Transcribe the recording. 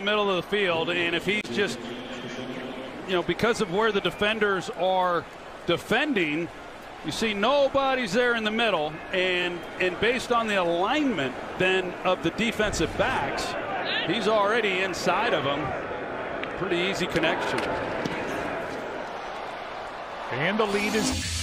middle of the field, and if he's just, because of where the defenders are defending, you see nobody's there in the middle, and based on the alignment then of the defensive backs, he's already inside of them. Pretty easy connection. And the lead is